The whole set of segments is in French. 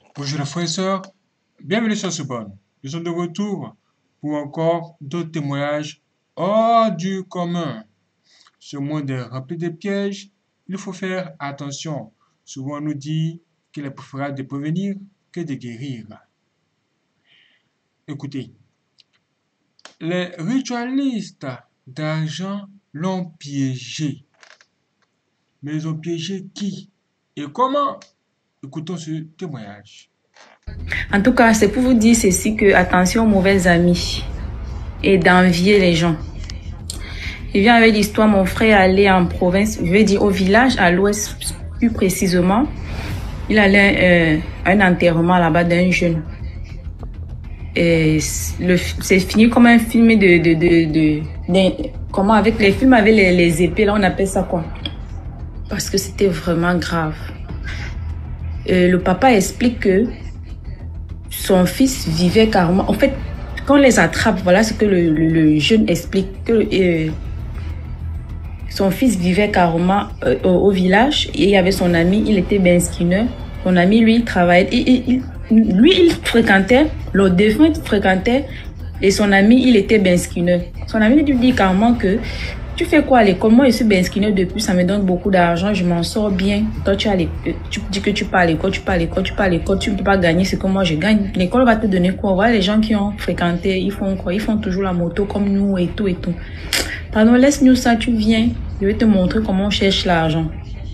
Bonjour les frères et sœurs, bienvenue sur ce bon. Nous sommes de retour pour encore d'autres témoignages hors du commun. Ce monde est rempli de pièges, il faut faire attention. Souvent on nous dit qu'il est préférable de prévenir que de guérir. Écoutez, les ritualistes d'argent l'ont piégé. Mais ils ont piégé qui et comment? Écoutons ce témoignage. En tout cas, c'est pour vous dire ceci que attention aux mauvais amis et d'envier les gens. Je viens avec l'histoire, mon frère allait en province, je vais dire au village, à l'ouest plus précisément. Il allait à un enterrement là-bas d'un jeune. Et c'est fini comme un film comment avec les films avec les épées, là on appelle ça quoi? Parce que c'était vraiment grave. Le papa explique que son fils vivait carrément. En fait, quand on les attrape, voilà ce que le jeune explique, que son fils vivait carrément au village et il y avait son ami, il était benskiner. Son ami, lui, il travaillait. Il fréquentait, le défunt il fréquentait et son ami, il était benskiner. Son ami lui dit carrément que tu fais quoi à l'école? Moi, je suis benskiner depuis, ça me donne beaucoup d'argent, je m'en sors bien. Toi, tu dis que tu pars à l'école, tu ne peux pas gagner ce que moi je gagne. L'école va te donner quoi? Voilà, les gens qui ont fréquenté, ils font quoi? Ils font toujours la moto comme nous et tout et tout. Pardon, laisse-nous ça, tu viens, je vais te montrer comment on cherche l'argent.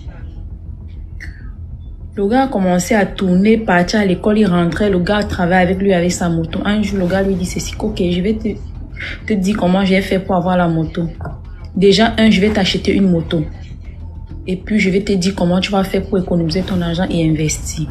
Le gars a commencé à tourner, partir à l'école, il rentrait, le gars travaillait avec lui avec sa moto. Un jour, le gars lui dit ceci, ok, je vais te dire comment j'ai fait pour avoir la moto. Déjà, je vais t'acheter une moto. Et puis, je vais te dire comment tu vas faire pour économiser ton argent et investir.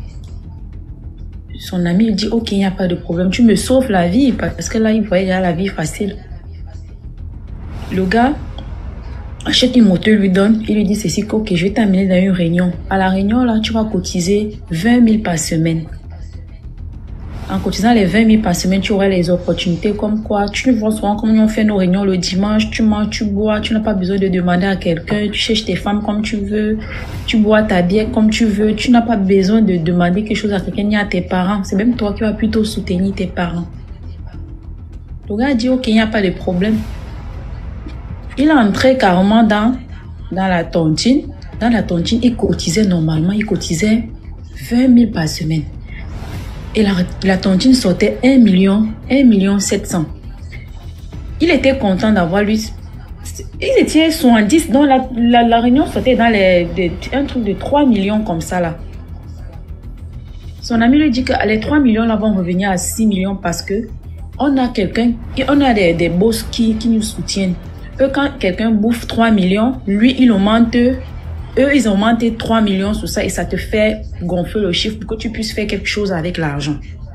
Son ami il dit, ok, il n'y a pas de problème, tu me sauves la vie, parce que là, il voyait déjà la vie facile. Le gars achète une moto, lui donne, il lui dit ceci, ok, je vais t'amener dans une réunion. À la réunion, là, tu vas cotiser 20 000 par semaine. En cotisant les 20 000 par semaine, tu auras les opportunités comme quoi, tu vois souvent comme on fait nos réunions le dimanche, tu manges, tu bois, tu n'as pas besoin de demander à quelqu'un, tu cherches tes femmes comme tu veux, tu bois ta bière comme tu veux, tu n'as pas besoin de demander quelque chose à quelqu'un ni à tes parents. C'est même toi qui vas plutôt soutenir tes parents. Le gars dit, ok, il n'y a pas de problème. Il est entré carrément dans la tontine. Dans la tontine, il cotisait normalement, il cotisait 20 000 par semaine. Et la tontine sortait 1 million 700. Il était content d'avoir lui. Ils étaient 70, donc la réunion sortait dans un truc de 3 millions comme ça là. Son ami lui dit que les 3 millions là vont revenir à 6 millions parce que on a des boss qui nous soutiennent. Eux, quand quelqu'un bouffe 3 millions, lui, ils ont monté 3 millions sur ça et ça te fait gonfler le chiffre pour que tu puisses faire quelque chose avec l'argent.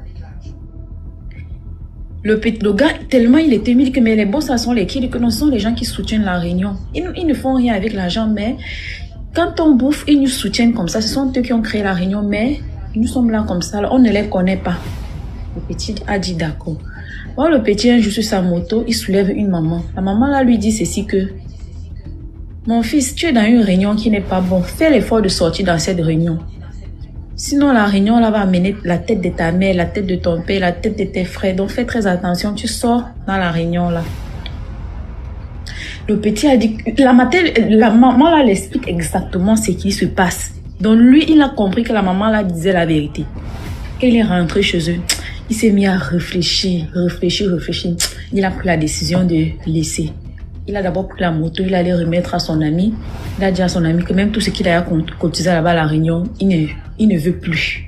Le gars, tellement il était mis que mais les boss, ça sont les qui, que ce sont les gens qui soutiennent la réunion. Ils ne font rien avec l'argent, mais quand on bouffe, ils nous soutiennent comme ça. Ce sont eux qui ont créé la réunion, mais nous sommes là comme ça. On ne les connaît pas. Le petit a dit d'accord. Bon, le petit, un jour sur sa moto, il soulève une maman. La maman là lui dit ceci que mon fils, tu es dans une réunion qui n'est pas bon. Fais l'effort de sortir dans cette réunion. Sinon, la réunion là va amener la tête de ta mère, la tête de ton père, la tête de tes frères. Donc, fais très attention. Tu sors dans la réunion là. Le petit a dit, la maman là l'explique exactement ce qui se passe. Donc, lui, il a compris que la maman là disait la vérité. Quand il est rentré chez eux, il s'est mis à réfléchir. Il a pris la décision de laisser. Il a d'abord pris la moto, il allait remettre à son ami. Il a dit à son ami que même tout ce qu'il a cotisé là-bas à la réunion, il ne veut plus.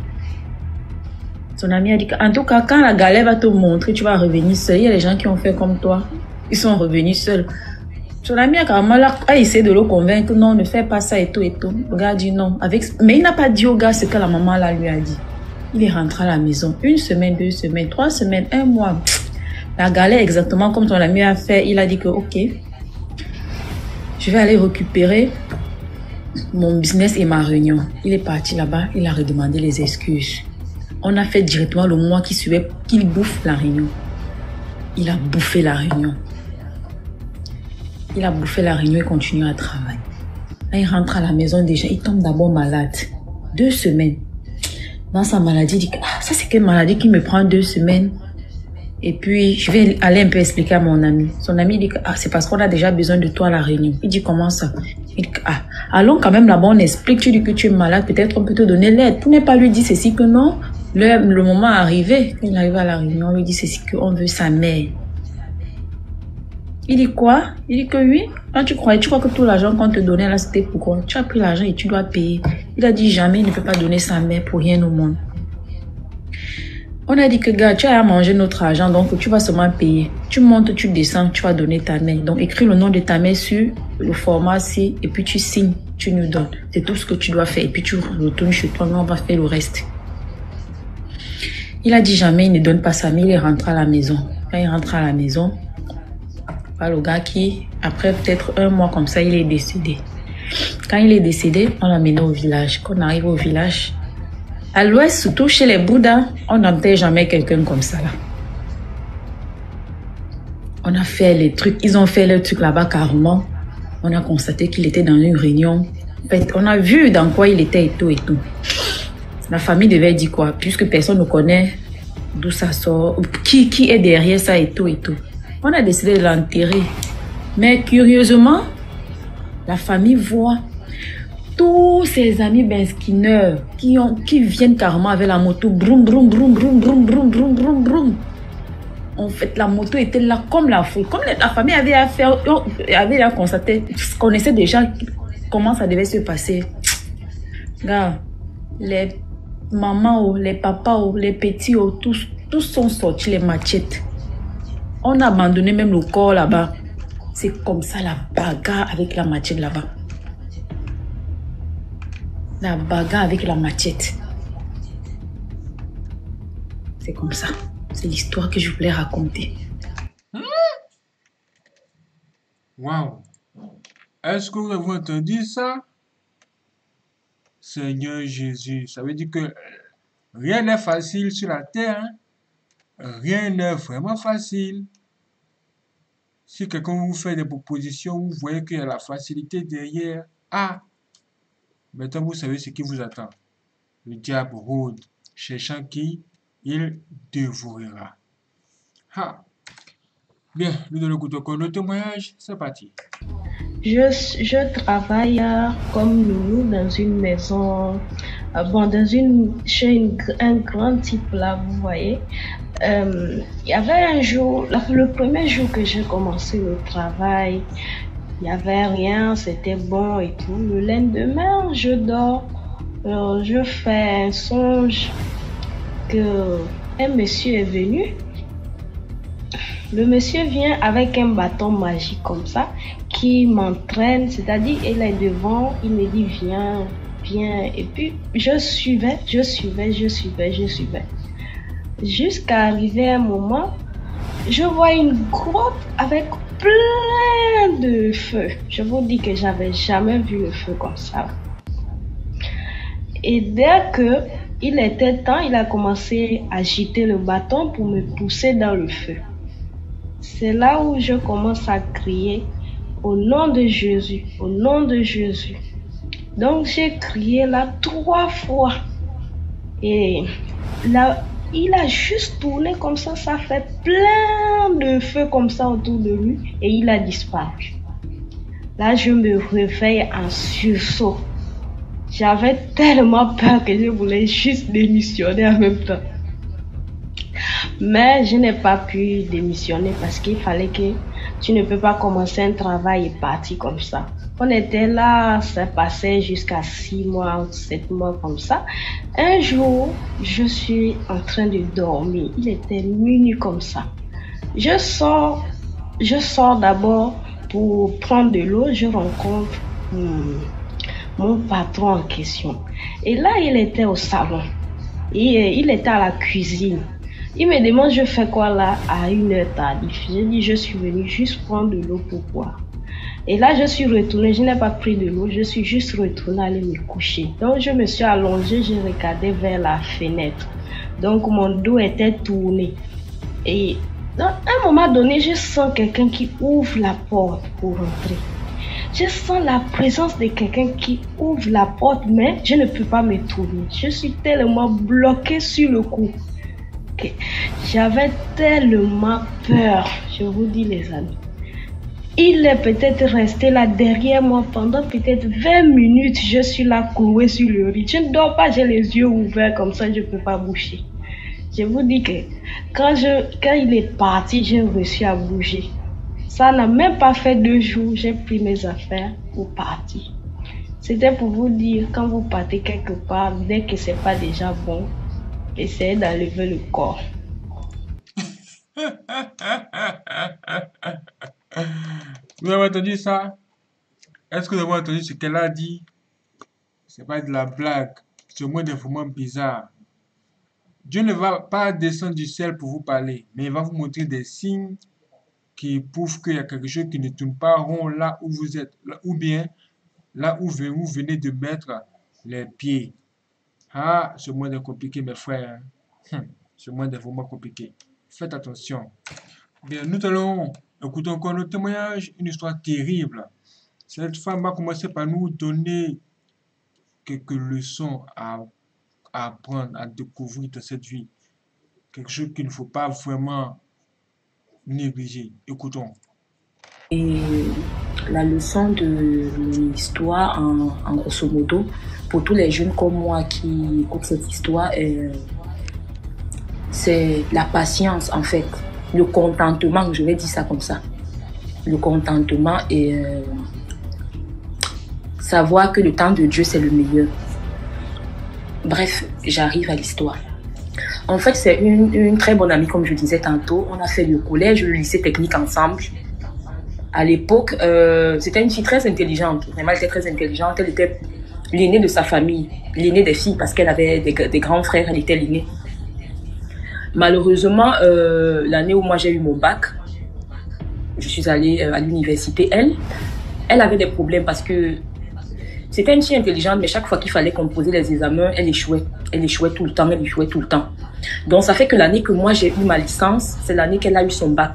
Son ami a dit qu'en tout cas, quand la galère va te montrer, tu vas revenir seul. Il y a des gens qui ont fait comme toi. Ils sont revenus seuls. Son ami a carrément essayé de le convaincre. Non, ne fais pas ça et tout et tout. Le gars a dit non. Mais il n'a pas dit au gars ce que la maman là lui a dit. Il est rentré à la maison. 1 semaine, 2 semaines, 3 semaines, 1 mois. La galère exactement comme ton ami a fait. Il a dit que ok, je vais aller récupérer mon business et ma réunion. Il est parti là-bas. Il a redemandé les excuses. On a fait directement le mois qui suivait qu'il bouffe la réunion. Il a bouffé la réunion. Il a bouffé la réunion et continue à travailler. Là, il rentre à la maison déjà. Il tombe d'abord malade. 2 semaines. dans sa maladie, il dit, ah, ça c'est quelle maladie qui me prend 2 semaines. Et puis, je vais aller un peu expliquer à mon ami. Son ami dit que ah, c'est parce qu'on a déjà besoin de toi à la réunion. Il dit, comment ça? Il dit, ah, allons quand même là-bas, on explique, tu dis que tu es malade, peut-être on peut te donner l'aide. Pour ne pas lui dire ceci que non, le moment est arrivé. Quand il arrive à la réunion, on lui dit ceci qu'on veut sa mère. Il dit quoi? Il dit que oui. Quand tu crois que tout l'argent qu'on te donnait là, c'était pourquoi? Tu as pris l'argent et tu dois payer. Il a dit jamais, il ne peut pas donner sa mère pour rien au monde. On a dit que, gars, tu as à manger notre argent, donc tu vas seulement payer. Tu montes, tu descends, tu vas donner ta mère. Donc, écris le nom de ta mère sur le format C, et puis tu signes, tu nous donnes. C'est tout ce que tu dois faire. Et puis tu retournes chez toi, nous on va faire le reste. Il a dit jamais, il ne donne pas sa mère, il rentre à la maison. Quand il rentre à la maison, voilà le gars qui, après peut-être 1 mois comme ça, il est décédé. Quand il est décédé, on l'a mené au village. Quand on arrive au village, à l'ouest, surtout chez les Bouddhas, on n'entend jamais quelqu'un comme ça là. On a fait les trucs, ils ont fait le truc là-bas carrément. On a constaté qu'il était dans une réunion. En fait, on a vu dans quoi il était et tout et tout. La famille devait dire quoi, puisque personne ne connaît d'où ça sort, qui est derrière ça et tout et tout. On a décidé de l'enterrer. Mais curieusement, la famille voit tous ses amis Skinner qui viennent carrément avec la moto, broum, broum, broum, broum, broum, broum, broum, broum, broum. En fait, la moto était là comme la foule. Comme la famille avait constaté, connaissait déjà comment ça devait se passer. Là, les mamans, les papas, les petits, tous sont sortis les machettes. On a abandonné même le corps là-bas. C'est comme ça la bagarre avec la machette là-bas. La bagarre avec la machette. C'est comme ça. C'est l'histoire que je voulais raconter. Waouh! Est-ce que vous avez entendu ça? Seigneur Jésus, ça veut dire que rien n'est facile sur la terre. Hein? Rien n'est vraiment facile. Si quelqu'un vous fait des propositions, vous voyez qu'il y a la facilité derrière. Ah! Maintenant, vous savez ce qui vous attend. Le diable rôde, cherchant qui il dévorera. Ah! Bien, nous donnons le témoignage, c'est parti. Je travaille comme nounou dans une maison, chez un grand type là, vous voyez. Il y avait un jour, le premier jour que j'ai commencé le travail, il n'y avait rien, c'était bon et tout. Le lendemain, je dors, je fais un songe que un monsieur est venu. Le monsieur vient avec un bâton magique comme ça, qui m'entraîne, c'est-à-dire il est devant, il me dit viens, viens. Et puis je suivais. Jusqu'à arriver à un moment, je vois une grotte avec plein de feu. Je vous dis que j'avais jamais vu le feu comme ça. Et dès que il était temps, il a commencé à agiter le bâton pour me pousser dans le feu. C'est là où je commence à crier au nom de Jésus, au nom de Jésus. Donc j'ai crié là 3 fois. Et là, il a juste tourné comme ça fait plein de feu comme ça autour de lui et il a disparu. Là, je me réveille en sursaut. J'avais tellement peur que je voulais juste démissionner en même temps. Mais je n'ai pas pu démissionner parce qu'il fallait que tu ne peux pas commencer un travail et partir comme ça. On était là, ça passait jusqu'à 6 mois ou 7 mois comme ça. Un jour, je suis en train de dormir. Il était minuit comme ça. Je sors d'abord pour prendre de l'eau. Je rencontre mon patron en question. Et là, il était au salon. Et il était à la cuisine. Il me demande je fais quoi là à 1h tardive. J'ai dit je suis venue juste prendre de l'eau pour boire. Et là je suis retournée, je n'ai pas pris de l'eau, je suis juste retournée aller me coucher. Donc je me suis allongée, j'ai regardé vers la fenêtre. Donc mon dos était tourné. Et à un moment donné, je sens quelqu'un qui ouvre la porte pour rentrer. Je sens la présence de quelqu'un qui ouvre la porte, mais je ne peux pas me tourner. Je suis tellement bloquée sur le coup. Okay. J'avais tellement peur, je vous dis les amis. Il est peut-être resté là derrière moi pendant peut-être 20 minutes. Je suis là clouée sur le lit. Je ne dors pas, j'ai les yeux ouverts comme ça, je ne peux pas bouger. Je vous dis que quand il est parti, j'ai réussi à bouger. Ça n'a même pas fait 2 jours, j'ai pris mes affaires pour partir. C'était pour vous dire, quand vous partez quelque part, dès que c'est pas déjà bon, essayez d'enlever le corps. Vous avez entendu ça? Est-ce que vous avez entendu ce qu'elle a dit? C'est pas de la blague, c'est au moins des moments bizarres. Dieu ne va pas descendre du ciel pour vous parler, mais il va vous montrer des signes qui prouvent qu'il y a quelque chose qui ne tourne pas rond là où vous êtes, ou bien là où vous venez de mettre les pieds. Ah, ce monde est compliqué, mes frères. Ce monde est vraiment compliqué. Faites attention. Bien, nous allons écouter encore notre témoignage, une histoire terrible. Cette femme va commencer par nous donner quelques leçons à apprendre, à découvrir dans cette vie. Quelque chose qu'il ne faut pas vraiment négliger. Écoutons. Et la leçon de l'histoire, en grosso modo, pour tous les jeunes comme moi qui écoutent cette histoire, c'est la patience en fait, le contentement, je vais dire ça comme ça. Le contentement et savoir que le temps de Dieu c'est le meilleur. Bref, j'arrive à l'histoire. En fait, c'est une très bonne amie, comme je disais tantôt. On a fait le collège, le lycée technique ensemble. À l'époque, c'était une fille très intelligente. Vraiment, elle était très intelligente. Elle était l'aînée de sa famille, l'aînée des filles, parce qu'elle avait des grands frères, elle était l'aînée. Malheureusement, l'année où moi j'ai eu mon bac, je suis allée à l'université. Elle avait des problèmes parce que c'était une fille intelligente, mais chaque fois qu'il fallait composer les examens, elle échouait. Elle échouait tout le temps, elle échouait tout le temps. Donc ça fait que l'année que moi j'ai eu ma licence, c'est l'année qu'elle a eu son bac.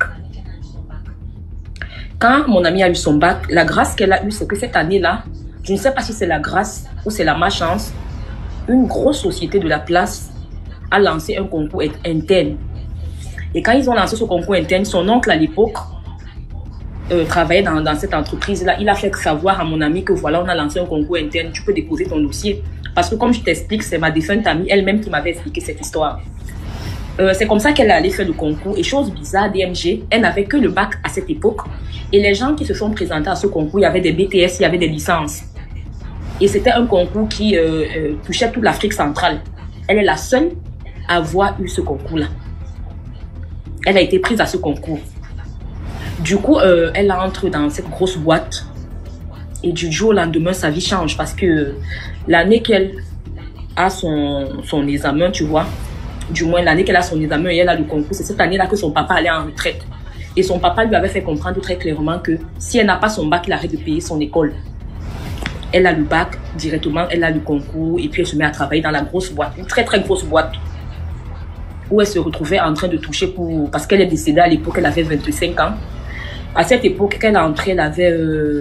Quand mon amie a eu son bac, la grâce qu'elle a eue, c'est que cette année-là, je ne sais pas si c'est la grâce ou c'est la malchance, une grosse société de la place a lancé un concours interne. Et quand ils ont lancé ce concours interne, son oncle à l'époque travaillait dans cette entreprise-là. Il a fait savoir à mon ami que voilà, on a lancé un concours interne, tu peux déposer ton dossier. Parce que comme je t'explique, c'est ma défunte amie elle-même qui m'avait expliqué cette histoire. C'est comme ça qu'elle est allée faire le concours. Et chose bizarre, DMG, elle n'avait que le bac à cette époque. Et les gens qui se sont présentés à ce concours, il y avait des BTS, il y avait des licences. Et c'était un concours qui touchait toute l'Afrique centrale. Elle est la seule à avoir eu ce concours-là. Elle a été prise à ce concours. Du coup, elle entre dans cette grosse boîte. Et du jour au lendemain, sa vie change. Parce que l'année qu'elle a son examen, tu vois, du moins l'année qu'elle a son examen et elle a le concours, c'est cette année-là que son papa allait en retraite. Et son papa lui avait fait comprendre très clairement que si elle n'a pas son bac, il arrête de payer son école. Elle a le bac directement, elle a le concours et puis elle se met à travailler dans la grosse boîte, une très très grosse boîte. Où elle se retrouvait en train de toucher parce qu'elle est décédée à l'époque, elle avait 25 ans. À cette époque, quand elle est entrée, elle avait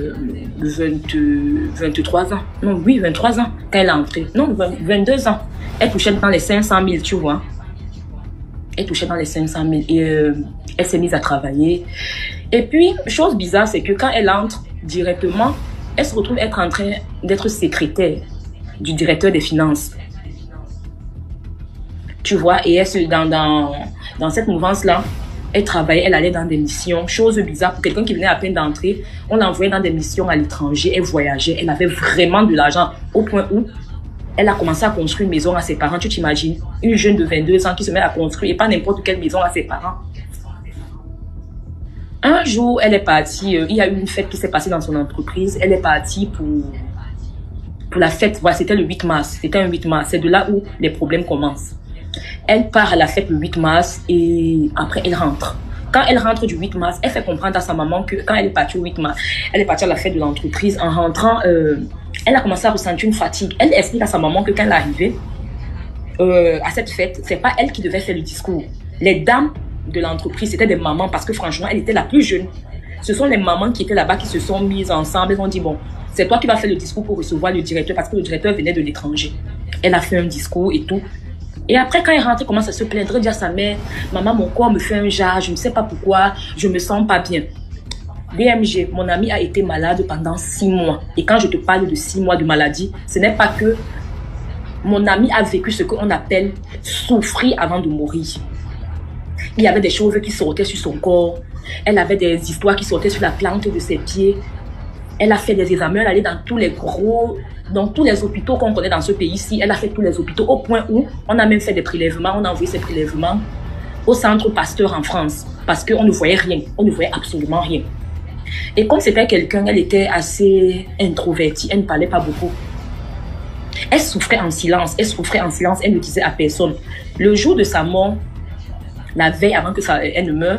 23 ans. Non, oui, 23 ans quand elle est entrée. Non, 22 ans. Elle touchait dans les 500 000, tu vois. Elle touchait dans les 500 000 et elle s'est mise à travailler. Et puis, chose bizarre, c'est que quand elle entre directement, elle se retrouve être en train d'être secrétaire du directeur des finances. Tu vois, et elle, dans cette mouvance-là, elle travaillait, elle allait dans des missions. Chose bizarre, pour quelqu'un qui venait à peine d'entrer, on l'envoyait dans des missions à l'étranger, elle voyageait, elle avait vraiment de l'argent au point où elle a commencé à construire une maison à ses parents. Tu t'imagines, une jeune de 22 ans qui se met à construire, et pas n'importe quelle maison à ses parents. Un jour, elle est partie, il y a eu une fête qui s'est passée dans son entreprise, elle est partie pour la fête, voilà, c'était le 8 mars, c'était un 8 mars, c'est de là où les problèmes commencent. Elle part à la fête le 8 mars et après elle rentre. Quand elle rentre du 8 mars, elle fait comprendre à sa maman que quand elle est partie au 8 mars, elle est partie à la fête de l'entreprise. En rentrant, elle a commencé à ressentir une fatigue. Elle explique à sa maman que quand elle est arrivée à cette fête, c'est pas elle qui devait faire le discours. Les dames de l'entreprise, c'était des mamans parce que franchement, elle était la plus jeune. Ce sont les mamans qui étaient là-bas qui se sont mises ensemble. Elles ont dit, bon, c'est toi qui vas faire le discours pour recevoir le directeur parce que le directeur venait de l'étranger. Elle a fait un discours et tout. Et après, quand elle rentre, elle commence à se plaindre, dire à sa mère, maman, mon corps me fait un jar, je ne sais pas pourquoi, je me sens pas bien. DMG, mon ami a été malade pendant 6 mois. Et quand je te parle de 6 mois de maladie, ce n'est pas que mon ami a vécu ce qu'on appelle souffrir avant de mourir. Il y avait des choses qui sortaient sur son corps. Elle avait des histoires qui sortaient sur la plante de ses pieds. Elle a fait des examens, elle allait dans tous les hôpitaux qu'on connaît dans ce pays-ci. Elle a fait tous les hôpitaux au point où on a même fait des prélèvements. On a envoyé ces prélèvements au centre Pasteur en France parce qu'on ne voyait rien. On ne voyait absolument rien. Et comme c'était quelqu'un, elle était assez introvertie. Elle ne parlait pas beaucoup. Elle souffrait en silence. Elle souffrait en silence. Elle ne disait à personne. Le jour de sa mort, la veille avant que elle ne meure,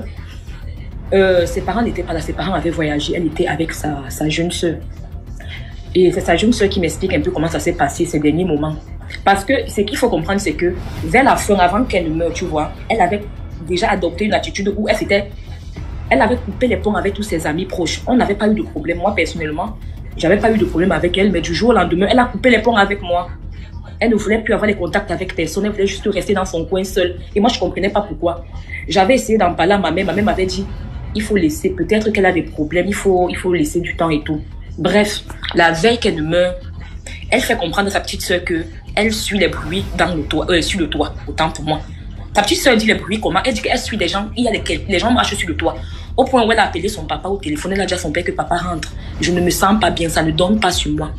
ses parents n'étaient pas là. Ses parents avaient voyagé. Elle était avec sa jeune soeur. Et c'est sa jeune soeur qui m'explique un peu comment ça s'est passé ces derniers moments. Parce que ce qu'il faut comprendre, c'est que vers la fin, avant qu'elle ne meure, tu vois, elle avait déjà adopté une attitude où elle avait coupé les ponts avec tous ses amis proches. On n'avait pas eu de problème. Moi, personnellement, j'avais pas eu de problème avec elle. Mais du jour au lendemain, elle a coupé les ponts avec moi. Elle ne voulait plus avoir les contacts avec personne. Elle voulait juste rester dans son coin seule. Et moi, je ne comprenais pas pourquoi. J'avais essayé d'en parler à ma mère. Ma mère m'avait dit, il faut laisser. Peut-être qu'elle a des problèmes. Il faut laisser du temps et tout. Bref, la veille qu'elle ne meurt, elle fait comprendre à sa petite soeur qu'elle suit les bruits sur le toit. Autant pour moi. Ta petite soeur dit les bruits comment? Elle dit qu'elle suit des gens. Les gens marchent sur le toit. Au point où elle a appelé son papa au téléphone. Elle a dit à son père que papa rentre. Je ne me sens pas bien. Ça ne donne pas sur moi.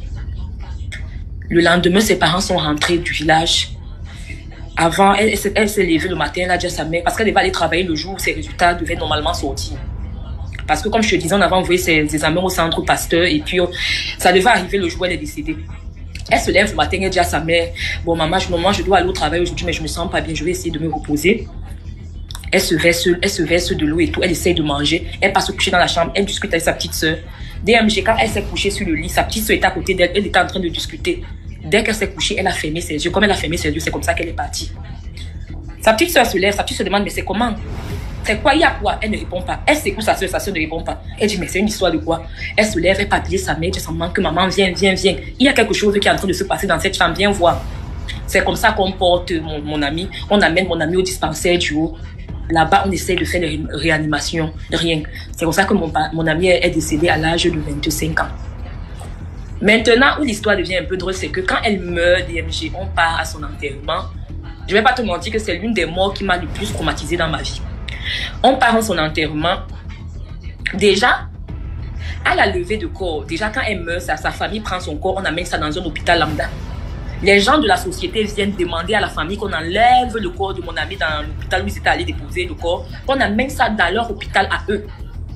Le lendemain, ses parents sont rentrés du village. Avant, elle s'est levée le matin. Elle a dit à sa mère, parce qu'elle devait aller travailler le jour où ses résultats devaient normalement sortir. Parce que comme je te disais, on avait envoyé ses examens au centre Pasteur. Et puis, ça devait arriver le jour où elle est décédée. Elle se lève le matin, elle dit à sa mère, bon maman, je dois aller au travail aujourd'hui, mais je me sens pas bien, je vais essayer de me reposer. Elle se verse de l'eau et tout, elle essaye de manger, elle passe se coucher dans la chambre, elle discute avec sa petite soeur. DMG, quand elle s'est couchée sur le lit, sa petite soeur était à côté d'elle, elle était en train de discuter. Dès qu'elle s'est couchée, elle a fermé ses yeux. Comme elle a fermé ses yeux, c'est comme ça qu'elle est partie. Sa petite soeur se lève, sa petite soeur demande, mais c'est comment? C'est quoi? Il y a quoi? Elle ne répond pas. Elle secoue sa soeur ne répond pas. Elle dit, mais c'est une histoire de quoi? Elle se lève, elle peut appeler sa mère, elle dit à sa maman que maman, viens. Il y a quelque chose qui est en train de se passer dans cette chambre, viens voir. C'est comme ça qu'on porte mon ami. On amène mon ami au dispensaire du haut. Là-bas, on essaie de faire des réanimations. Rien. C'est comme ça que mon ami est décédé à l'âge de 25 ans. Maintenant, où l'histoire devient un peu drôle, c'est que quand elle meurt, DMG, on part à son enterrement. Je ne vais pas te mentir que c'est l'une des morts qui m'a le plus traumatisée dans ma vie. On part à son enterrement. Déjà, à la levée de corps, déjà quand elle meurt, sa famille prend son corps, on amène ça dans un hôpital lambda. Les gens de la société viennent demander à la famille qu'on enlève le corps de mon ami dans l'hôpital où ils étaient allés déposer le corps, qu'on amène ça dans leur hôpital à eux.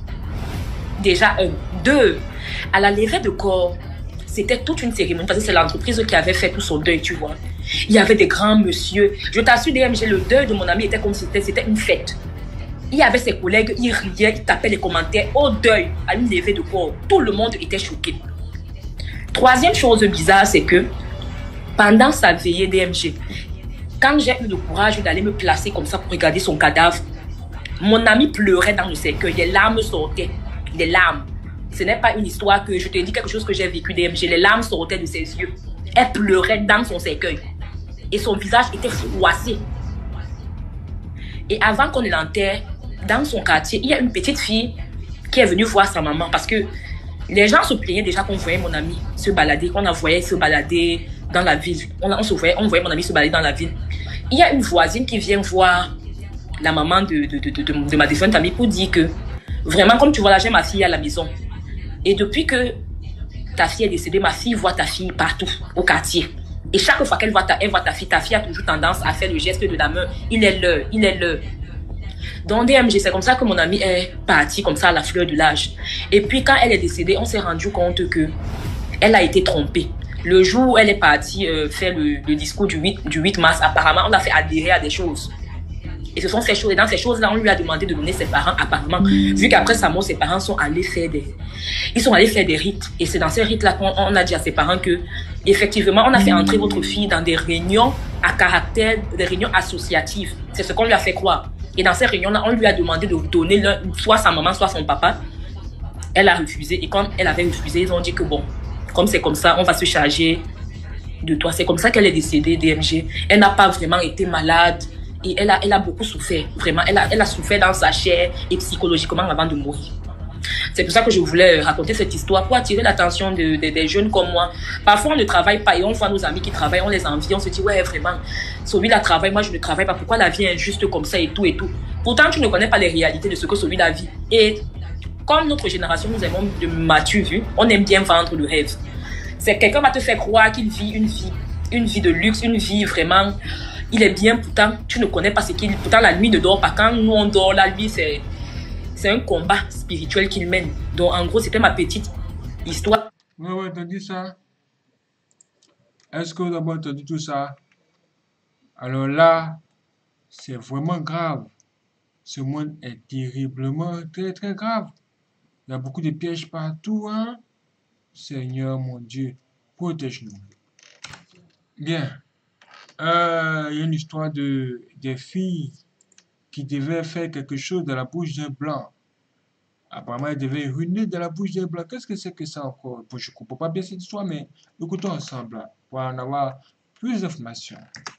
Déjà, deux, à la levée de corps, c'était toute une cérémonie parce que c'est l'entreprise qui avait fait tout son deuil, tu vois. Il y avait des grands messieurs. Je t'assure, DMG, le deuil de mon ami était comme si c'était une fête. Il y avait ses collègues, ils riaient, ils tapaient les commentaires au deuil, à une levée de corps. Tout le monde était choqué. Troisième chose bizarre, c'est que pendant sa veillée DMG, quand j'ai eu le courage d'aller me placer comme ça pour regarder son cadavre, mon ami pleurait dans le cercueil. Les larmes sortaient. Les larmes. Ce n'est pas une histoire que je te dis quelque chose que j'ai vécu DMG. Les larmes sortaient de ses yeux. Elle pleurait dans son cercueil. Et son visage était froissé. Et avant qu'on ne l'enterre, dans son quartier, il y a une petite fille qui est venue voir sa maman parce que les gens se plaignaient déjà qu'on voyait mon ami se balader, qu'on la voyait se balader dans la ville. On voyait mon ami se balader dans la ville. Il y a une voisine qui vient voir la maman de ma défunte amie pour dire que vraiment, comme tu vois là, j'ai ma fille à la maison. Et depuis que ta fille est décédée, ma fille voit ta fille partout au quartier. Et chaque fois qu'elle voit ta fille a toujours tendance à faire le geste de la main. Il est l'heure. Donc DMG, c'est comme ça que mon amie est partie comme ça à la fleur de l'âge. Et puis quand elle est décédée, on s'est rendu compte que elle a été trompée. Le jour où elle est partie faire le discours du 8 mars, apparemment, on l'a fait adhérer à des choses. Et ce sont ces choses, et dans ces choses-là, on lui a demandé de donner ses parents, apparemment. Vu qu'après sa mort, ses parents sont allés faire des rites. Et c'est dans ces rites-là qu'on a dit à ses parents que, effectivement, on a fait entrer votre fille dans des réunions à caractère, des réunions associatives. C'est ce qu'on lui a fait croire. Et dans ces réunions-là, on lui a demandé de donner soit sa maman, soit son papa. Elle a refusé. Et quand elle avait refusé, ils ont dit que bon, comme c'est comme ça, on va se charger de toi. C'est comme ça qu'elle est décédée, DMG. Elle n'a pas vraiment été malade. Et elle a beaucoup souffert. Vraiment, elle a souffert dans sa chair et psychologiquement avant de mourir. C'est pour ça que je voulais raconter cette histoire pour attirer l'attention des jeunes comme moi. Parfois, on ne travaille pas et on voit nos amis qui travaillent, on les envie, on se dit, ouais, vraiment, celui-là travaille, moi je ne travaille pas. Pourquoi la vie est injuste comme ça et tout et tout. Pourtant, tu ne connais pas les réalités de ce que celui-là vit. Et comme notre génération, nous aimons de mature vue, on aime bien vendre le rêve. C'est quelqu'un va te faire croire qu'il vit une vie de luxe, une vie vraiment, il est bien, pourtant, tu ne connais pas ce qu'il... Pourtant, la nuit ne dort pas. Quand nous, on dort, la nuit, c'est un combat spirituel qu'il mène. Donc, en gros, c'était ma petite histoire. Ouais, t'as dit ça. Est-ce que d'abord t'as dit tout ça? Alors là, c'est vraiment grave. Ce monde est terriblement, très, très grave. Il y a beaucoup de pièges partout, hein. Seigneur, mon Dieu, protège-nous. Bien. Il y a une histoire des filles qui devaient faire quelque chose dans la bouche d'un blanc. Apparemment, elles devaient uriner dans la bouche d'un blanc. Qu'est-ce que c'est que ça encore? Bon, je ne comprends pas bien cette histoire, mais écoutons ensemble là, pour en avoir plus d'informations.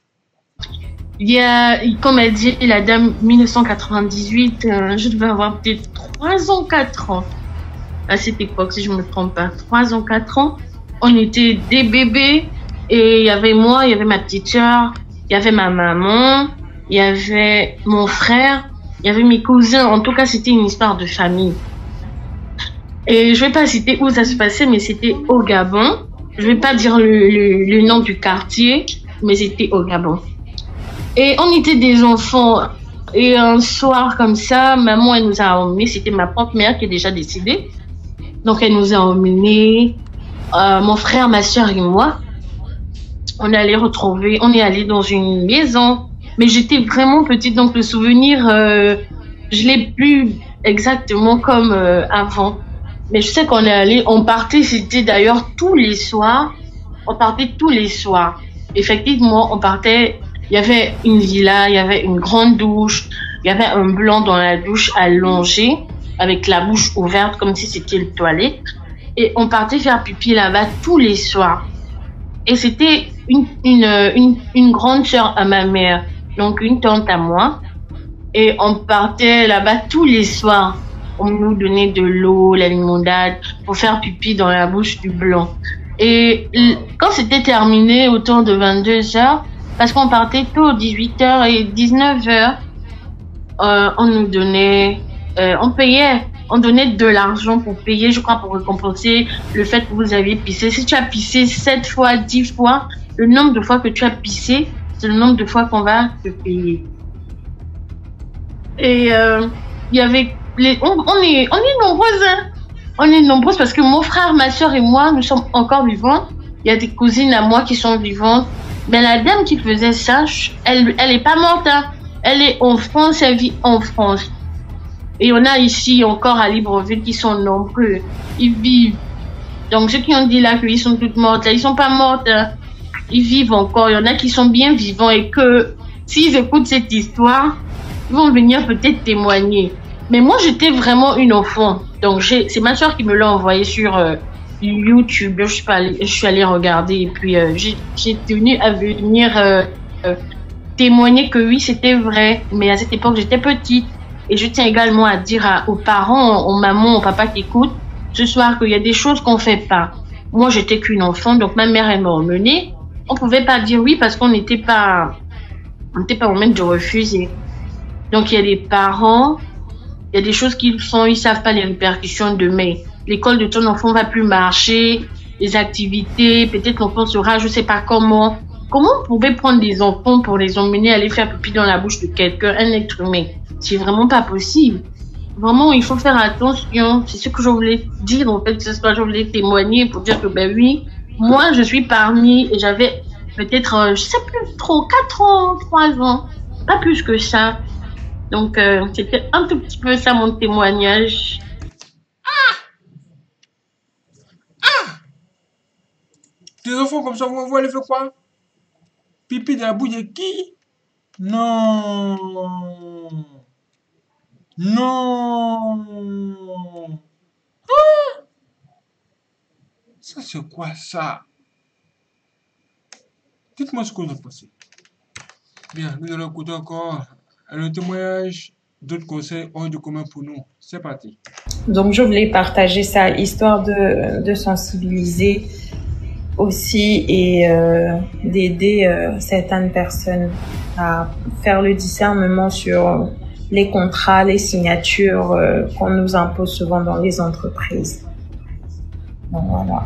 Il y a, comme elle dit, la dame 1998, je devais avoir peut-être 3 ans, 4 ans à cette époque, si je ne me trompe pas. 3 ans, 4 ans. On était des bébés et il y avait moi, il y avait ma petite soeur, il y avait ma maman, il y avait mon frère, il y avait mes cousins. En tout cas, c'était une histoire de famille. Et je vais pas citer où ça se passait, mais c'était au Gabon. Je vais pas dire le nom du quartier, mais c'était au Gabon. Et on était des enfants. Et un soir comme ça, maman, elle nous a emmenés. C'était ma propre mère qui est déjà décédée. Donc, elle nous a emmenés, mon frère, ma soeur et moi. On est allé dans une maison. Mais j'étais vraiment petite, donc le souvenir, je l'ai plus exactement comme avant. Mais je sais qu'on est allé, on partait, c'était d'ailleurs tous les soirs. On partait tous les soirs. Effectivement, on partait, il y avait une villa, il y avait une grande douche, il y avait un blanc dans la douche allongé, avec la bouche ouverte, comme si c'était une toilette. Et on partait faire pipi là-bas tous les soirs. Et c'était une grande sœur à ma mère, donc une tante à moi. Et on partait là-bas tous les soirs. On nous donnait de l'eau, la limonade, pour faire pipi dans la bouche du blanc. Et quand c'était terminé, autour de 22h, parce qu'on partait tôt, 18h et 19h, on nous donnait, on donnait de l'argent pour payer, je crois, pour récompenser le fait que vous aviez pissé. Si tu as pissé 7 fois, 10 fois, le nombre de fois que tu as pissé, c'est le nombre de fois qu'on va te payer. Et il y avait on est nombreuses, hein. On est nombreuses parce que mon frère, ma soeur et moi, nous sommes encore vivants. Il y a des cousines à moi qui sont vivantes. Mais la dame qui faisait ça, elle est pas morte, hein. Elle est en France, elle vit en France. Et on a ici encore à Libreville qui sont nombreux. Ils vivent. Donc ceux qui ont dit là qu'ils sont toutes mortes, là, ils sont pas mortes, hein. Ils vivent encore. Il y en a qui sont bien vivants et que s'ils écoutent cette histoire, ils vont venir peut-être témoigner. Mais moi, j'étais vraiment une enfant. Donc, c'est ma soeur qui me l'a envoyé sur YouTube. Je suis allée regarder et puis j'ai tenu à venir témoigner que oui, c'était vrai. Mais à cette époque, j'étais petite. Et je tiens également à dire aux parents, aux mamans, aux papas qui écoutent ce soir qu'il y a des choses qu'on fait pas. Moi, j'étais qu'une enfant, donc ma mère, elle m'a emmenée. On pouvait pas dire oui parce qu'on n'était pas au moment de refuser. Donc, il y a des parents, il y a des choses qu'ils font, ils savent pas les répercussions demain. L'école de ton enfant va plus marcher, les activités, peut-être l'enfant sera, je sais pas comment. Comment on pouvait prendre des enfants pour les emmener aller faire pipi dans la bouche de quelqu'un, un être humain? C'est vraiment pas possible. Vraiment, il faut faire attention. C'est ce que je voulais dire, en fait, ce soir, je voulais témoigner pour dire que, ben oui, moi, je suis parmi, et j'avais peut-être, je sais plus trop, 4 ans, 3 ans, pas plus que ça. Donc, c'était un tout petit peu ça mon témoignage. Des enfants comme ça, vous voyez, les fait quoi? Pipi dans la bouche de qui? Non. Non. Ça, c'est quoi ça? Dites-moi ce que vous en pensez. Bien, nous allons écouter encore le témoignage d'autres conseils hors du commun pour nous. C'est parti. Donc, je voulais partager ça, histoire de sensibiliser aussi et d'aider certaines personnes à faire le discernement sur les contrats, les signatures qu'on nous impose souvent dans les entreprises. Donc, voilà.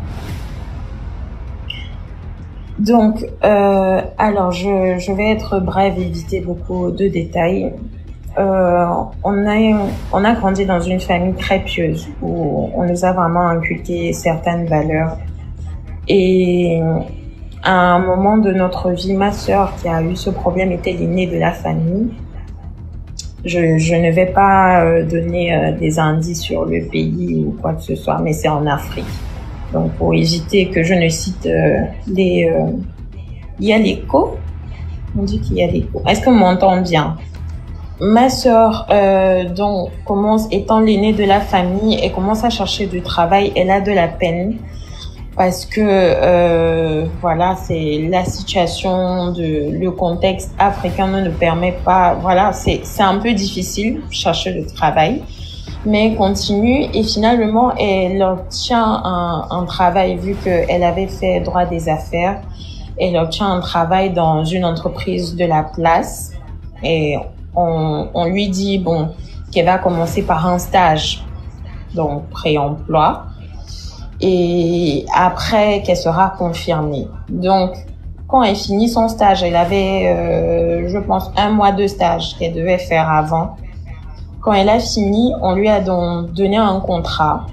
Donc, alors, je vais être brève, éviter beaucoup de détails. On a grandi dans une famille très pieuse où on nous a vraiment inculqué certaines valeurs. Et à un moment de notre vie, ma sœur qui a eu ce problème était l'aînée de la famille. Je ne vais pas donner des indices sur le pays ou quoi que ce soit, mais c'est en Afrique. Donc, pour éviter que je ne cite il y a l'écho. On dit qu'il y a l'écho. Est-ce qu'on m'entend bien? Ma sœur, donc, étant l'aînée de la famille, elle commence à chercher du travail. Elle a de la peine parce que, voilà, c'est la situation le contexte africain ne permet pas, voilà, c'est un peu difficile chercher du travail. Mais elle continue et finalement, elle obtient un travail vu qu'elle avait fait droit des affaires. Elle obtient un travail dans une entreprise de la place et on lui dit, bon, qu'elle va commencer par un stage, donc pré-emploi, et après qu'elle sera confirmée. Donc, quand elle finit son stage, elle avait, je pense, 1 mois de stage qu'elle devait faire avant. Quand elle a fini, on lui a donc donné un contrat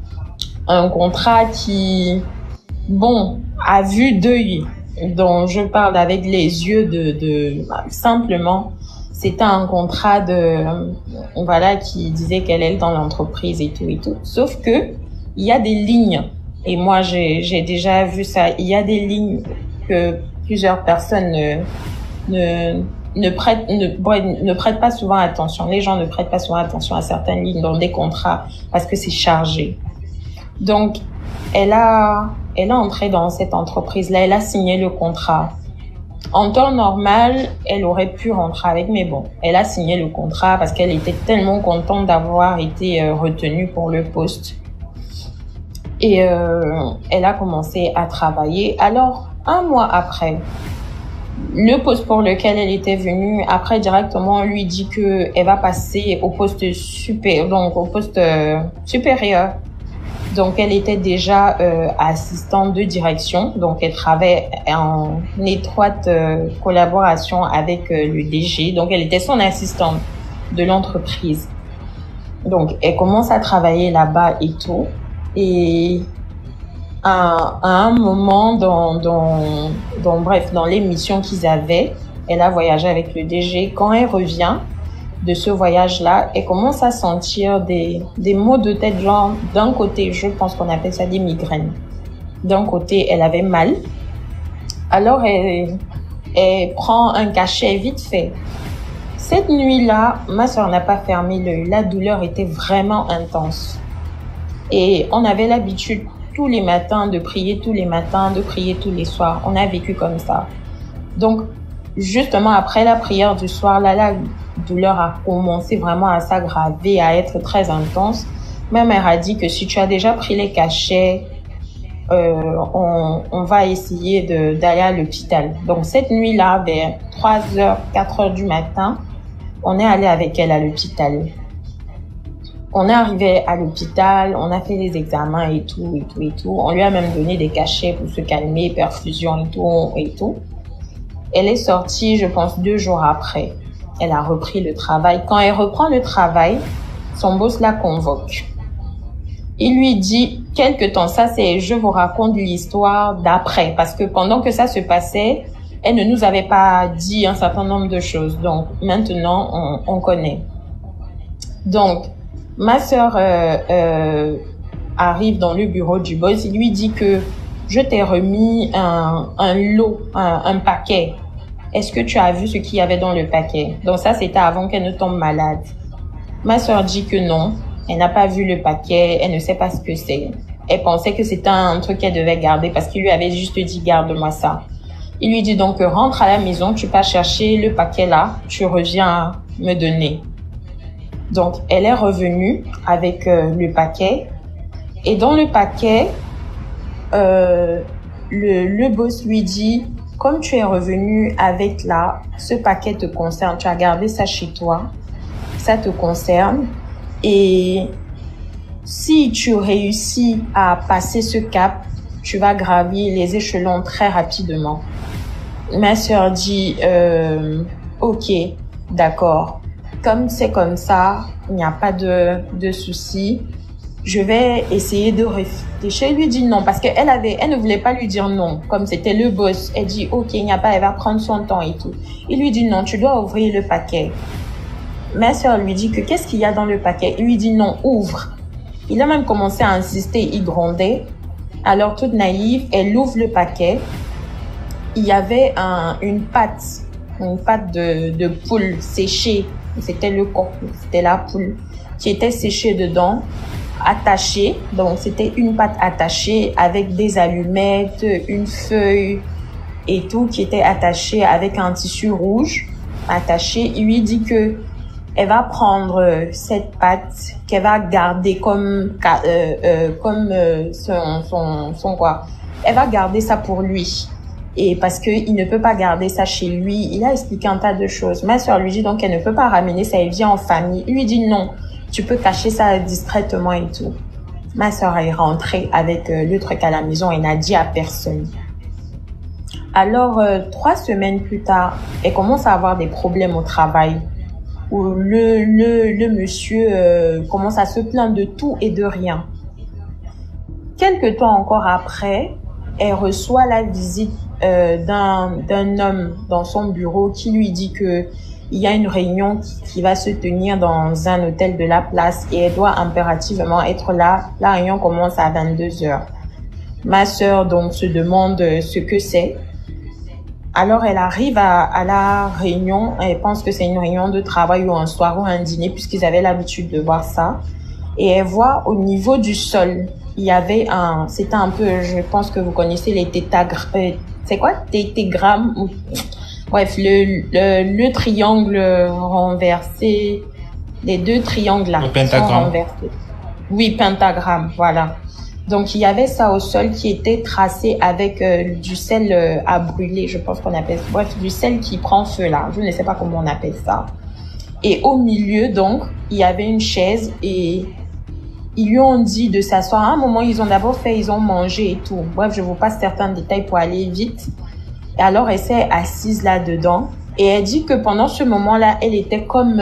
qui, bon, à vue d'œil, dont je parle avec les yeux simplement, c'était un contrat voilà, qui disait qu'elle est dans l'entreprise et tout et tout. Sauf que il y a des lignes, et moi j'ai déjà vu ça, il y a des lignes que plusieurs personnes ne prêtent pas souvent attention. Les gens ne prêtent pas souvent attention à certaines lignes dans des contrats parce que c'est chargé. Donc, elle a entré dans cette entreprise-là, elle a signé le contrat. En temps normal, elle aurait pu rentrer avec, mais bon, elle a signé le contrat parce qu'elle était tellement contente d'avoir été retenue pour le poste. Et elle a commencé à travailler. Alors, 1 mois après, le poste pour lequel elle était venue, après directement, on lui dit que elle va passer au poste supérieur. Donc, elle était déjà assistante de direction. Donc, elle travaillait en étroite collaboration avec le DG. Donc, elle était son assistante de l'entreprise. Donc, elle commence à travailler là-bas et tout. Et à un moment dans les missions qu'ils avaient, elle a voyagé avec le DG. Quand elle revient de ce voyage-là, elle commence à sentir des maux de tête, genre d'un côté, je pense qu'on appelle ça des migraines. D'un côté, elle avait mal. Alors, elle prend un cachet vite fait. Cette nuit-là, ma soeur n'a pas fermé l'œil. La douleur était vraiment intense. Et on avait l'habitude tous les matins de prier tous les matins, de prier tous les soirs. On a vécu comme ça. Donc, justement, après la prière du soir, là, la douleur a commencé vraiment à s'aggraver, à être très intense. Ma mère a dit que si tu as déjà pris les cachets, on va essayer d'aller à l'hôpital. Donc, cette nuit-là, vers 3h, 4h du matin, on est allé avec elle à l'hôpital. On est arrivé à l'hôpital, on a fait les examens et tout. On lui a même donné des cachets pour se calmer, perfusion et tout. Elle est sortie, je pense, 2 jours après. Elle a repris le travail. Quand elle reprend le travail, son boss la convoque. Il lui dit, quelque temps, je vous raconte l'histoire d'après, parce que pendant que ça se passait, elle ne nous avait pas dit un certain nombre de choses. Donc, maintenant, on connaît. Donc, ma sœur arrive dans le bureau du boss. Il lui dit que je t'ai remis un lot, un paquet. Est-ce que tu as vu ce qu'il y avait dans le paquet? Donc ça, c'était avant qu'elle ne tombe malade. Ma sœur dit que non. Elle n'a pas vu le paquet. Elle ne sait pas ce que c'est. Elle pensait que c'était un truc qu'elle devait garder parce qu'il lui avait juste dit garde-moi ça. Il lui dit donc rentre à la maison, tu pars chercher le paquet là, tu reviens me donner. Donc elle est revenue avec le paquet et dans le paquet, le boss lui dit comme tu es revenu avec là, ce paquet te concerne, tu as gardé ça chez toi, ça te concerne et si tu réussis à passer ce cap, tu vas gravir les échelons très rapidement. Ma sœur dit, ok, d'accord. Comme c'est comme ça, il n'y a pas de souci. Je vais essayer de réfléchir. Elle lui dit non, parce qu'elle ne voulait pas lui dire non. Comme c'était le boss, elle dit, ok, il n'y a pas, elle va prendre son temps et tout. Il lui dit non, tu dois ouvrir le paquet. Ma sœur lui dit que qu'est-ce qu'il y a dans le paquet? Il lui dit non, ouvre. Il a même commencé à insister, il grondait. Alors, toute naïve, elle ouvre le paquet. Il y avait une pâte de poule séchée. C'était le corps, c'était la poule qui était séchée dedans, attachée. Donc, c'était une pâte attachée avec des allumettes, une feuille et tout qui était attachée avec un tissu rouge attaché. Il lui dit que elle va prendre cette pâte qu'elle va garder comme son quoi. Elle va garder ça pour lui. Et parce que il ne peut pas garder ça chez lui, il a expliqué un tas de choses. Ma sœur lui dit donc qu'elle ne peut pas ramener ça, elle vient en famille. Il lui dit non, tu peux cacher ça discrètement et tout. Ma sœur est rentrée avec le truc à la maison et n'a dit à personne. Alors 3 semaines plus tard, elle commence à avoir des problèmes au travail. Où le monsieur commence à se plaindre de tout et de rien. Quelque temps encore après, elle reçoit la visite d'un homme dans son bureau qui lui dit que il y a une réunion qui va se tenir dans un hôtel de la place et elle doit impérativement être là. La réunion commence à 22h. Ma sœur donc se demande ce que c'est. Alors elle arrive à la réunion, elle pense que c'est une réunion de travail ou un soir ou un dîner puisqu'ils avaient l'habitude de voir ça. Et elle voit au niveau du sol, il y avait c'était un peu, je pense que vous connaissez les c'est quoi? Tétagrammes ou, bref, le triangle renversé, les 2 triangles là. Le pentagramme. Sont renversés. Oui, pentagramme, voilà. Donc, il y avait ça au sol qui était tracé avec du sel à brûler, je pense qu'on appelle ça. Bref, du sel qui prend feu là. Je ne sais pas comment on appelle ça. Et au milieu, donc, il y avait une chaise et ils lui ont dit de s'asseoir. À un moment, ils ont mangé et tout. Bref, je vous passe certains détails pour aller vite. Et alors, elle s'est assise là-dedans. Et elle dit que pendant ce moment-là, elle était comme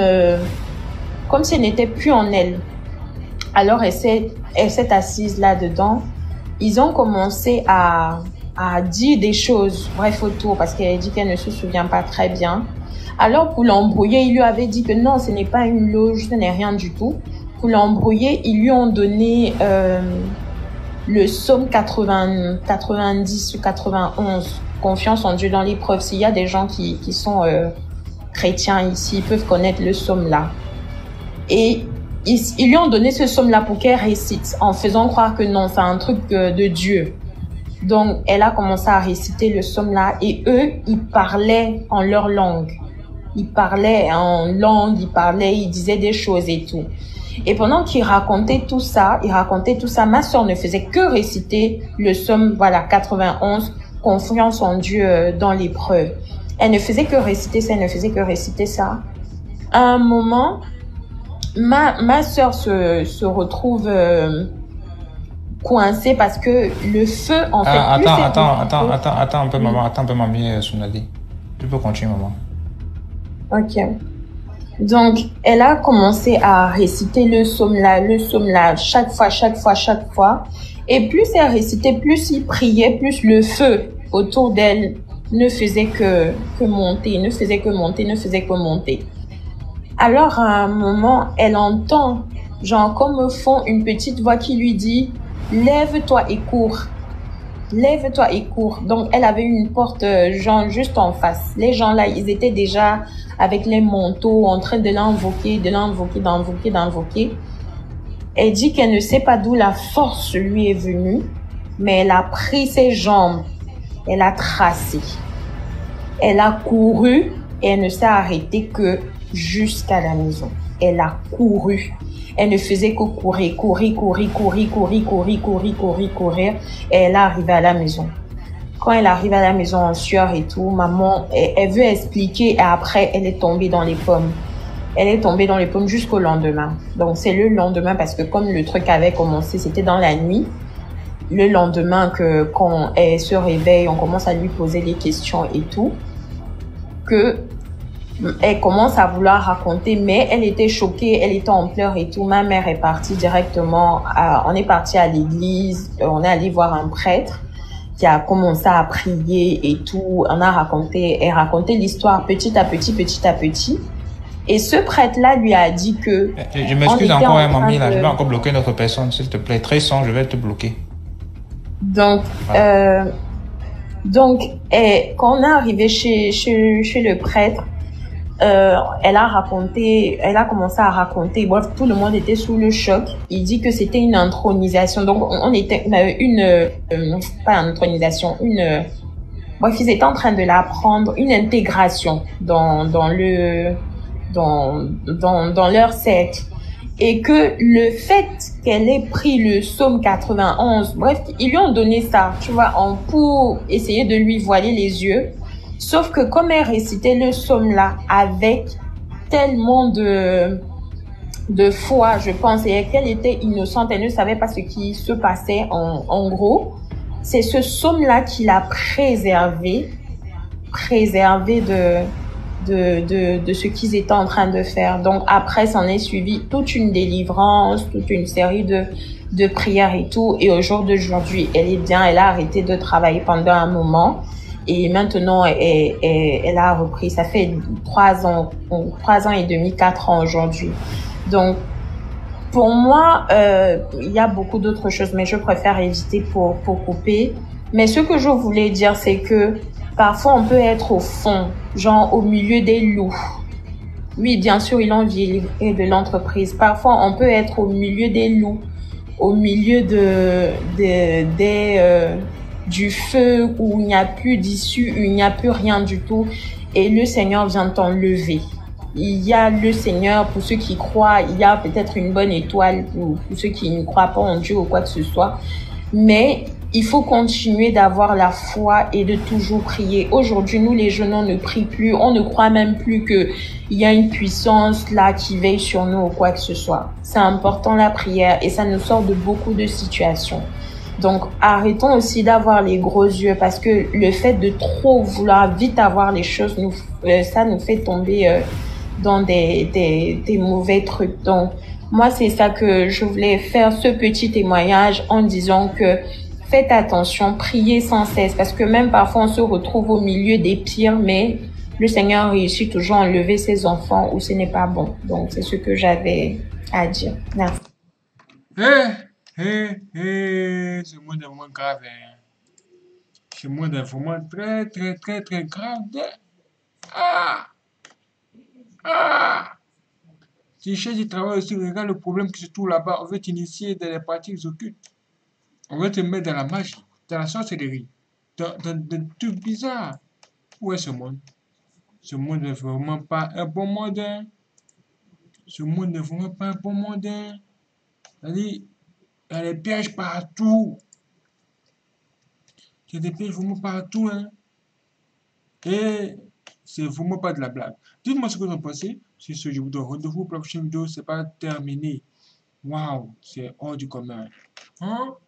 si elle n'était plus en elle. Alors, elle s'est assise là-dedans. Ils ont commencé à dire des choses, bref, autour, parce qu'elle dit qu'elle ne se souvient pas très bien. Alors, pour l'embrouiller, il lui avait dit que non, ce n'est pas une loge, ce n'est rien du tout. Pour l'embrouiller, ils lui ont donné le psaume 90 ou 91, confiance en Dieu dans l'épreuve. S'il y a des gens qui sont chrétiens ici, ils peuvent connaître le psaume là. Et ils lui ont donné ce psaume-là pour qu'elle récite, en faisant croire que non, c'est un truc de Dieu. Donc, elle a commencé à réciter le psaume-là et eux, ils parlaient en leur langue. Ils parlaient en langue, ils disaient des choses et tout. Et pendant qu'ils racontaient tout ça, ma sœur ne faisait que réciter le psaume, voilà, 91, confiance en Dieu dans l'épreuve. Elle ne faisait que réciter ça, À un moment, ma sœur se retrouve coincée parce que le feu, en fait... Attends un peu, maman. Attends un peu, mamie Sounali. Tu peux continuer, maman. Ok. Donc, elle a commencé à réciter le psaume là, chaque fois. Et plus elle récitait, plus il priait, plus le feu autour d'elle ne faisait que monter. Alors, à un moment, elle entend, genre, comme au fond, une petite voix qui lui dit « Lève-toi et cours ». Donc, elle avait une porte, genre, juste en face. Les gens là, ils étaient déjà avec les manteaux en train de l'invoquer. Elle dit qu'elle ne sait pas d'où la force lui est venue, mais elle a pris ses jambes, elle a tracé, elle a couru et elle ne s'est arrêtée que jusqu'à la maison. Elle a couru. Elle ne faisait que courir, courir. Et elle est arrivée à la maison. Quand elle arrive à la maison en sueur et tout, maman, elle veut expliquer et après, elle est tombée dans les pommes. Elle est tombée dans les pommes jusqu'au lendemain. Donc, c'est le lendemain parce que comme le truc avait commencé, c'était dans la nuit. Le lendemain quand elle se réveille, on commence à lui poser des questions et tout. Elle commence à vouloir raconter, mais elle était choquée, elle était en pleurs et tout. Ma mère est partie directement, on est parti à l'église, on est allé voir un prêtre qui a commencé à prier et tout. Elle racontait l'histoire petit à petit. Et ce prêtre-là lui a dit que... Je m'excuse encore, mamie, là, je vais encore bloquer notre personne, s'il te plaît. Très sans, je vais te bloquer. Donc, voilà. Quand on est arrivé chez le prêtre, elle a commencé à raconter. Bref, tout le monde était sous le choc. Il dit que c'était une intronisation. Donc, on avait pas une intronisation, bref, ils étaient en train de l'apprendre, une intégration dans leur secte. Et que le fait qu'elle ait pris le psaume 91, bref, ils lui ont donné ça, tu vois, pour essayer de lui voiler les yeux. Sauf que comme elle récitait le psaume-là avec tellement de foi, je pense, et qu'elle était innocente, elle ne savait pas ce qui se passait en gros, c'est ce psaume-là qui l'a préservé de ce qu'ils étaient en train de faire. Donc après, s'en est suivi toute une délivrance, toute une série de prières et tout. Et au jour d'aujourd'hui, elle est bien, elle a arrêté de travailler pendant un moment. Et maintenant, elle a repris. Ça fait 3 ans et demi, 4 ans aujourd'hui. Donc, pour moi, il y a beaucoup d'autres choses, mais je préfère éviter pour couper. Mais ce que je voulais dire, c'est que parfois, on peut être au fond, genre au milieu des loups. Oui, bien sûr, ils ont viré de l'entreprise. Parfois, on peut être au milieu des loups, au milieu du feu où il n'y a plus d'issue, où il n'y a plus rien du tout. Et le Seigneur vient t'enlever. Il y a le Seigneur pour ceux qui croient. Il y a peut-être une bonne étoile pour ceux qui ne croient pas en Dieu ou quoi que ce soit. Mais il faut continuer d'avoir la foi et de toujours prier. Aujourd'hui, nous, les jeunes, on ne prie plus. On ne croit même plus qu'il y a une puissance là qui veille sur nous ou quoi que ce soit. C'est important la prière et ça nous sort de beaucoup de situations. Donc, arrêtons aussi d'avoir les gros yeux parce que le fait de trop vouloir vite avoir les choses, ça nous fait tomber dans des mauvais trucs. Donc, moi, c'est ça que je voulais faire, ce petit témoignage en disant que faites attention, priez sans cesse parce que même parfois on se retrouve au milieu des pires, mais le Seigneur réussit toujours à enlever ses enfants où ce n'est pas bon. Donc, c'est ce que j'avais à dire. Merci. Ce monde est moins grave. Ce monde est vraiment très, très, très, très grave. Si je cherche du travail aussi, regarde le problème qui se trouve là-bas. On veut t'initier dans les pratiques occultes. On veut te mettre dans la magie, dans la sorcellerie, dans des trucs bizarres. Où est ce monde? Ce monde n'est vraiment pas un bon monde. Ce monde n'est vraiment pas un bon monde. C'est-à-dire, il y a des pièges partout. Il y a des pièges vraiment partout. Et c'est vraiment pas de la blague. Dites-moi ce que vous en pensez. C'est ce que je vous donne rendez-vous pour la prochaine vidéo. C'est pas terminé. Waouh, c'est hors du commun.